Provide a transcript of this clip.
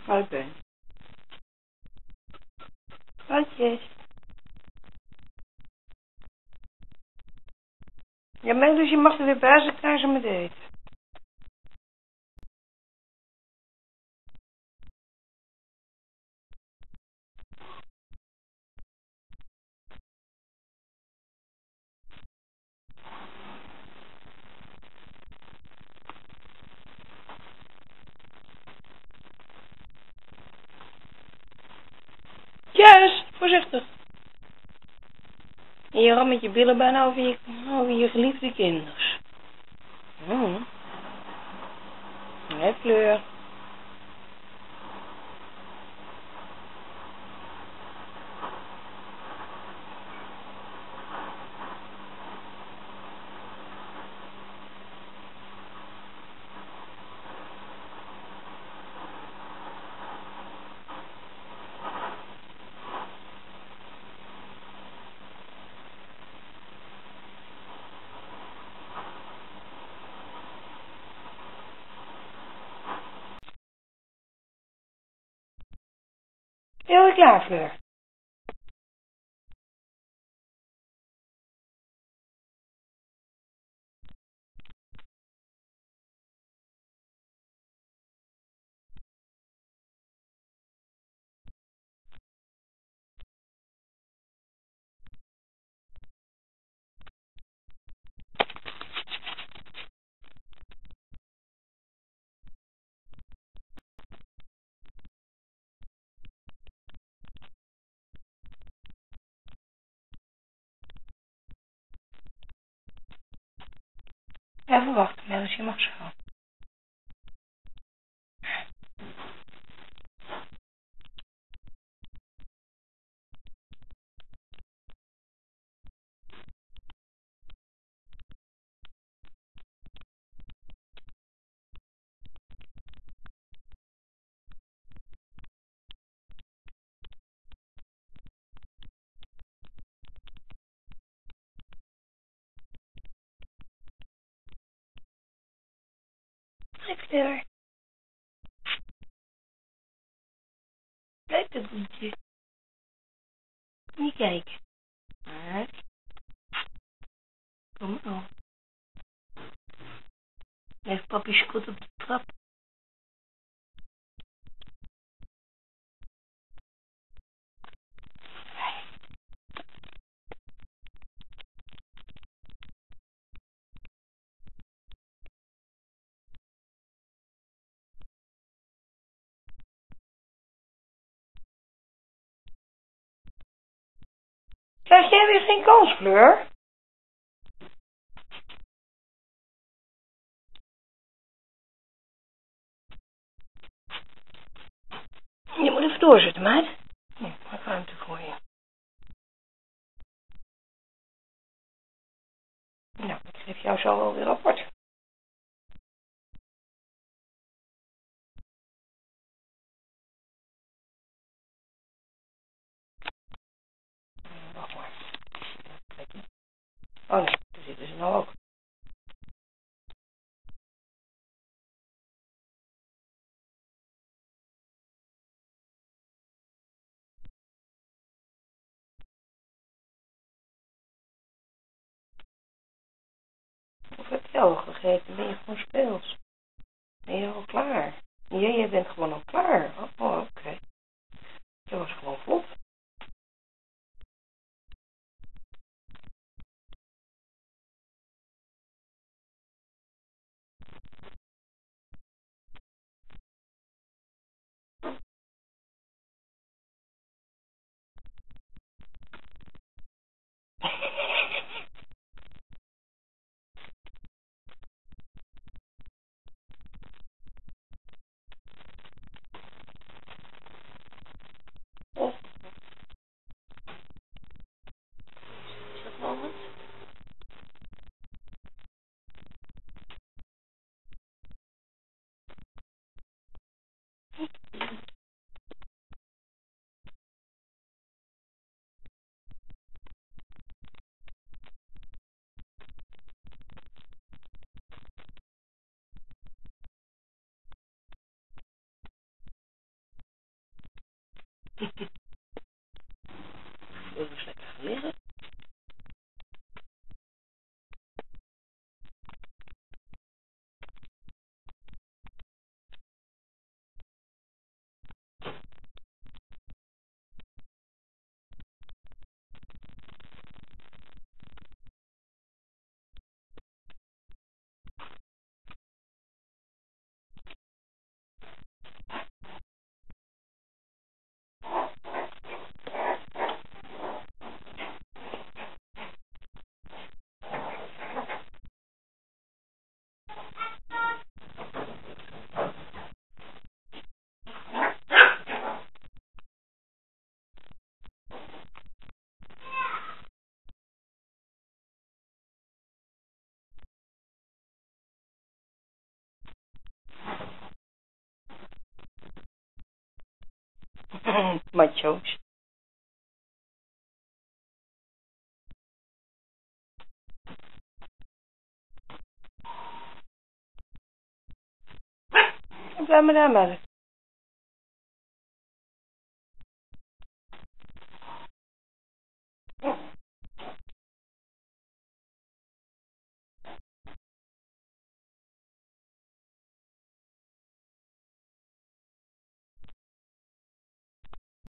Oké. Groetjes. Ja, maar dus je mag er weer bij zijn, krijgen ze met eten. Yes, voorzichtig. En je ramt met je billen bijna over je geliefde kinders. Nee, Fleur. Heel klaar, Fleur. Even wachten, Melis, je mag zo. Hey, Fleur. Blijf dat goedje. Niet kijken. Maar, kom op. Blijf papi schot op de trap. Krijg jij weer geen kans, Fleur? Je moet even doorzetten, meid. Ja, maak ruimte voor je. Nou, ik geef jou zo wel weer rapport. Wacht maar. Oh nee, daar zitten ze nou ook. Of heb je al gegeten? Ben je gewoon speels? Ben je al klaar? Jij bent gewoon al klaar. Oh, oké. Dat was gewoon vlot. Wil dus lekker gaan liggen. Macho's. Blijf maar daar, maar.